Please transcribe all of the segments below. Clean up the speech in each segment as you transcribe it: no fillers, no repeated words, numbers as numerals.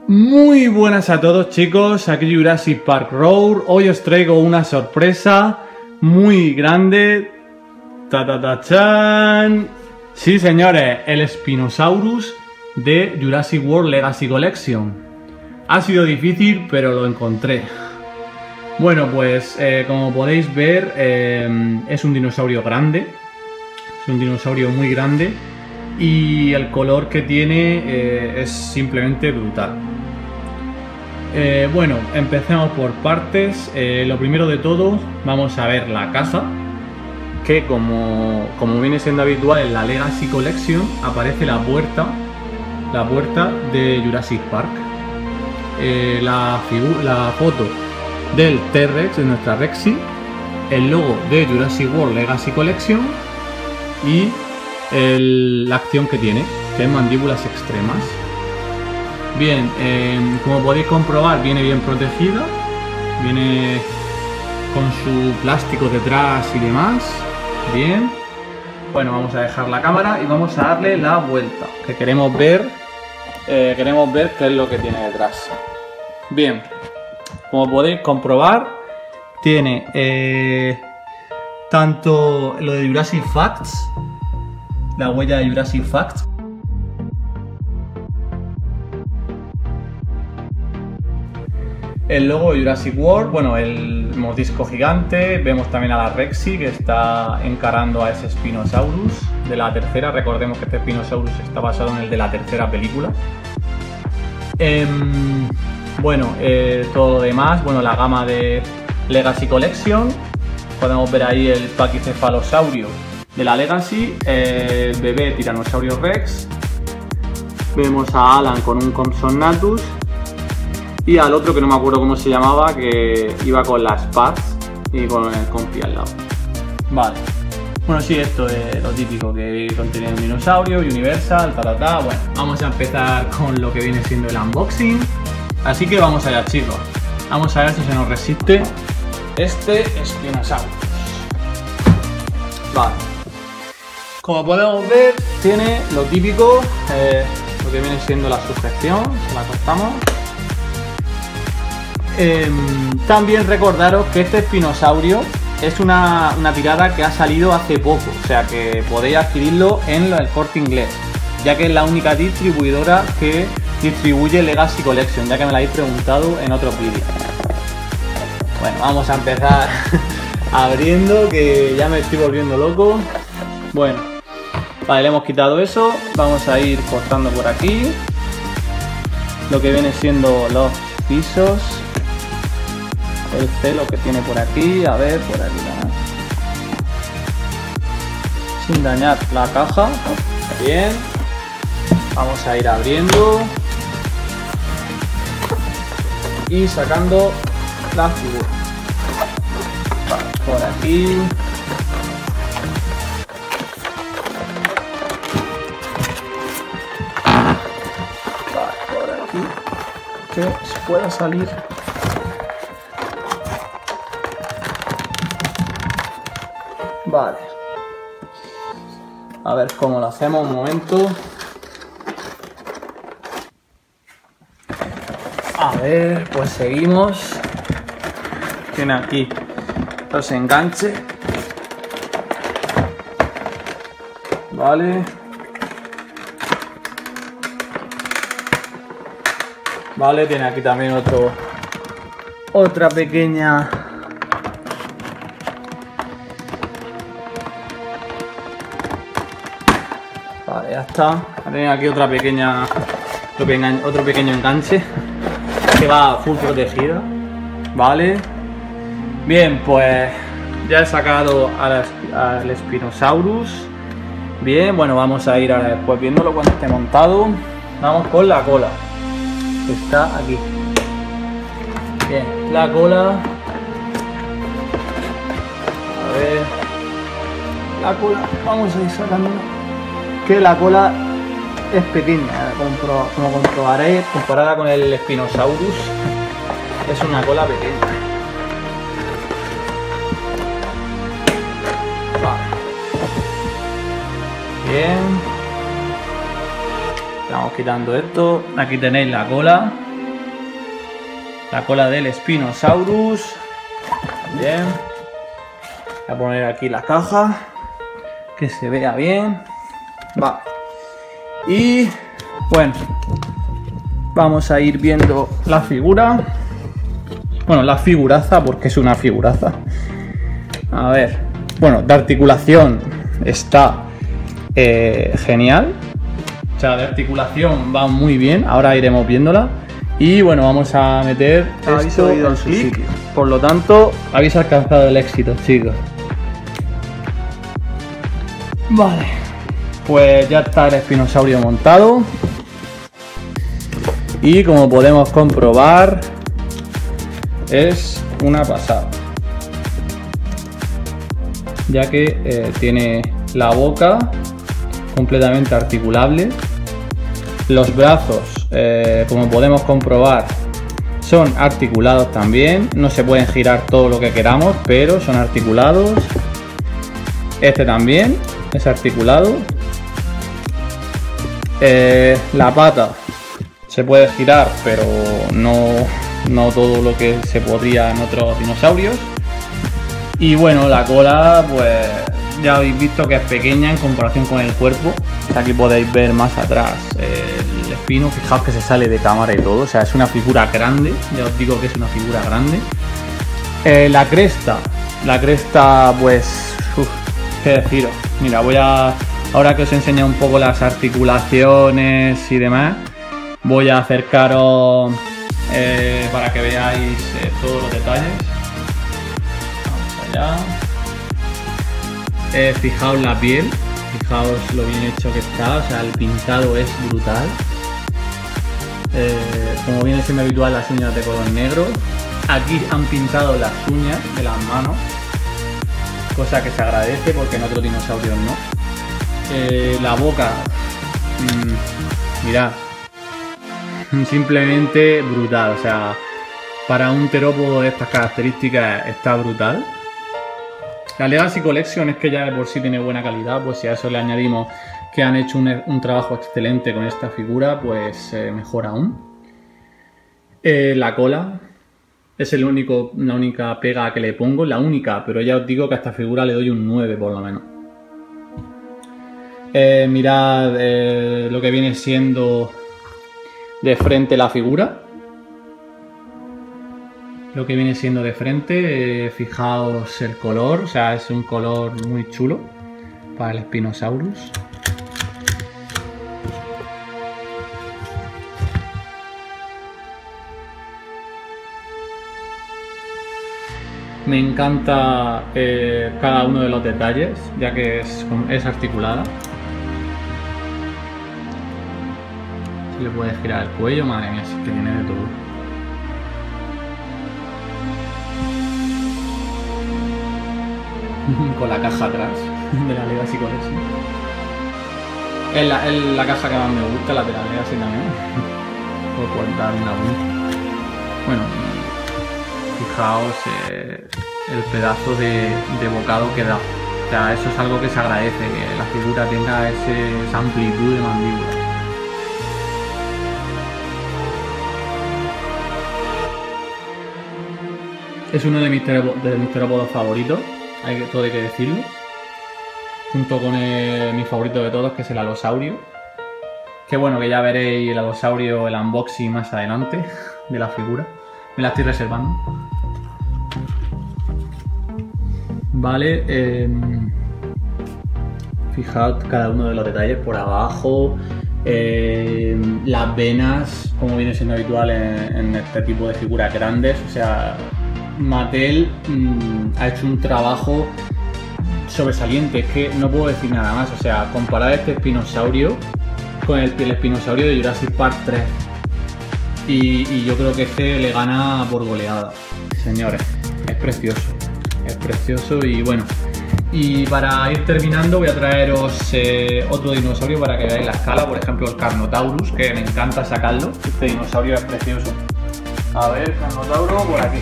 Muy buenas a todos, chicos, aquí Jurassic Park Road. Hoy os traigo una sorpresa muy grande. ¡Ta-ta-ta-chan! Sí, señores, el Spinosaurus de Jurassic World Legacy Collection. Ha sido difícil, pero lo encontré. Bueno, pues como podéis ver, es un dinosaurio grande. Es un dinosaurio muy grande. Y el color que tiene es simplemente brutal. Bueno, empecemos por partes. Lo primero de todo, vamos a ver la casa, que como viene siendo habitual en la Legacy Collection, aparece la puerta de Jurassic Park. La foto del T-Rex, de nuestra Rexy, el logo de Jurassic World Legacy Collection y la acción que tiene, que es mandíbulas extremas. Bien, como podéis comprobar, viene bien protegida, viene con su plástico detrás y demás. Bien, bueno, vamos a dejar la cámara y vamos a darle la vuelta, que queremos ver qué es lo que tiene detrás. Bien, como podéis comprobar, tiene tanto lo de Jurassic Facts, la huella de Jurassic Facts, el logo de Jurassic World, bueno, el mordisco gigante. Vemos también a la Rexy, que está encarando a ese Spinosaurus de la tercera. Recordemos que este Spinosaurus está basado en el de la tercera película. Bueno, todo lo demás, bueno, la gama de Legacy Collection. Podemos ver ahí el Pachycephalosaurio de la Legacy, el bebé Tyrannosaurus Rex. Vemos a Alan con un Compsognathus y al otro que no me acuerdo cómo se llamaba, que iba con las pads y con el compi al lado. Vale. Bueno, sí, esto es lo típico que contiene un dinosaurio, Universal, Bueno, vamos a empezar con lo que viene siendo el unboxing. Así que vamos allá, chicos. Vamos a ver si se nos resiste este Spinosaurus. Vale. Como podemos ver, tiene lo típico, lo que viene siendo la sujeción. Se la cortamos. También recordaros que este espinosaurio es una tirada que ha salido hace poco, o sea que podéis adquirirlo en el Corte Inglés, ya que es la única distribuidora que distribuye Legacy Collection, ya que me la habéis preguntado en otros vídeos. Bueno, vamos a empezar abriendo, que ya me estoy volviendo loco. Bueno, vale, le hemos quitado eso. Vamos a ir cortando por aquí lo que viene siendo los pisos, el celo que tiene por aquí, a ver, por aquí también, sin dañar la caja. Bien, vamos a ir abriendo y sacando la figura. Vale, por aquí. Vale, por aquí, que se pueda salir. Vale, a ver cómo lo hacemos, un momento. A ver, pues seguimos. Tiene aquí los enganches. Vale. Vale, tiene aquí también otra pequeña. Vale, ya está. Tiene aquí otro pequeño enganche que va full protegida. Vale. Bien, pues ya he sacado al Spinosaurus. Bien, bueno, vamos a ir ahora después viéndolo cuando esté montado. Vamos con la cola, que está aquí. Bien, la cola. A ver. La cola, vamos a ir sacando. Que la cola es pequeña, como comprobaréis, comparada con el Spinosaurus, es una cola pequeña. Vale. Bien. Estamos quitando esto. Aquí tenéis la cola. La cola del Spinosaurus. Bien. Voy a poner aquí la caja, que se vea bien. Va. Y bueno, vamos a ir viendo la figura. Bueno, la figuraza, porque es una figuraza. A ver. Bueno, de articulación está genial. O sea, de articulación va muy bien. Ahora iremos viéndola. Y bueno, vamos a meter esto en su sitio. Por lo tanto, habéis alcanzado el éxito, chicos. Vale. Pues ya está el espinosaurio montado. Y como podemos comprobar, es una pasada. Ya que tiene la boca completamente articulable. Los brazos, como podemos comprobar, son articulados también. No se pueden girar todo lo que queramos, pero son articulados. Este también es articulado. La pata se puede girar, pero no todo lo que se podría en otros dinosaurios. Y bueno, la cola, pues ya habéis visto que es pequeña en comparación con el cuerpo. Aquí podéis ver más atrás el espino. Fijaos que se sale de cámara y todo. O sea, es una figura grande. Ya os digo que es una figura grande. La cresta, pues, qué deciros. Mira, ahora que os he enseñado un poco las articulaciones y demás, voy a acercaros para que veáis todos los detalles. Vamos allá. Fijaos la piel, fijaos lo bien hecho que está, o sea, el pintado es brutal. Como viene siendo habitual, las uñas de color negro. Aquí han pintado las uñas de las manos, cosa que se agradece porque en otros dinosaurios no. La boca, mirad, simplemente brutal, o sea, para un terópodo de estas características está brutal. La Legacy Collection es que ya de por sí tiene buena calidad, pues si a eso le añadimos que han hecho un trabajo excelente con esta figura, pues mejor aún. La cola es la única pega que le pongo, la única, pero ya os digo que a esta figura le doy un 9 por lo menos. Mirad lo que viene siendo de frente la figura. Lo que viene siendo de frente, fijaos el color, o sea, es un color muy chulo para el Spinosaurus. Me encanta cada uno de los detalles, ya que es articulada. Se le puede girar el cuello, madre mía, sí que tiene de todo. Con la caja atrás de la Legacy Collection. Es la caja que más me gusta, la de la Legacy también. Por dar una vuelta. Bueno, fijaos el pedazo de bocado que da. O sea, eso es algo que se agradece, que la figura tenga esa amplitud de mandíbula. Es uno de mis terópodos favoritos. Todo hay que decirlo, junto con mi favorito de todos, que es el alosaurio. Que bueno, que ya veréis el alosaurio, el unboxing más adelante de la figura. Me la estoy reservando. Vale, fijaos cada uno de los detalles por abajo. Las venas, como viene siendo habitual en este tipo de figuras grandes. O sea, Mattel ha hecho un trabajo sobresaliente, es que no puedo decir nada más. O sea, comparar este espinosaurio con el espinosaurio de Jurassic Park 3 y yo creo que este le gana por goleada, señores. Es precioso y bueno. Y para ir terminando voy a traeros otro dinosaurio para que veáis la escala, por ejemplo el Carnotaurus, que me encanta sacarlo. Este dinosaurio es precioso. A ver, Carnotauro por aquí.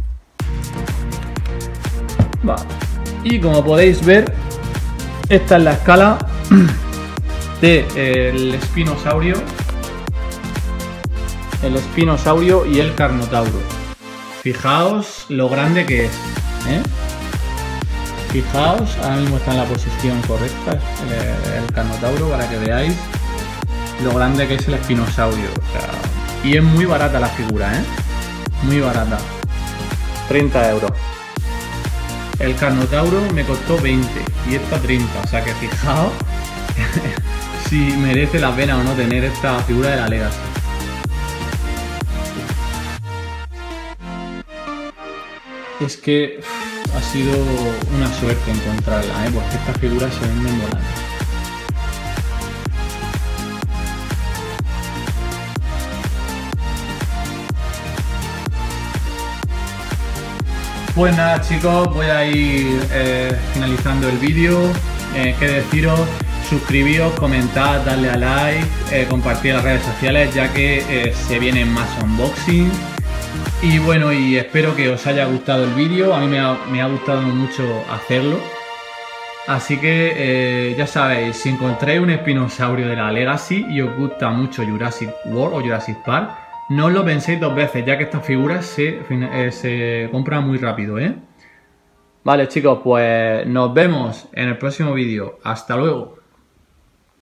Vale. Y como podéis ver, esta es la escala del espinosaurio y el Carnotauro. Fijaos lo grande que es, ¿eh? Fijaos, ahora mismo está en la posición correcta el Carnotauro para que veáis lo grande que es el espinosaurio. O sea, y es muy barata la figura, ¿eh? Muy barata. 30 euros. El Carnotauro me costó 20 y esta 30. O sea que fijaos si merece la pena o no tener esta figura de la Legacy. Es que ha sido una suerte encontrarla, ¿eh? Porque estas figuras se venden volando. Pues nada chicos, voy a ir finalizando el vídeo. ¿Qué deciros? Suscribíos, comentad, darle a like, compartir en las redes sociales, ya que se vienen más unboxing. Y bueno, y espero que os haya gustado el vídeo. A mí me ha gustado mucho hacerlo. Así que ya sabéis, si encontráis un espinosaurio de la Legacy y os gusta mucho Jurassic World o Jurassic Park, no os lo penséis dos veces, ya que estas figuras se compran muy rápido, ¿eh? Vale chicos, pues nos vemos en el próximo vídeo. Hasta luego.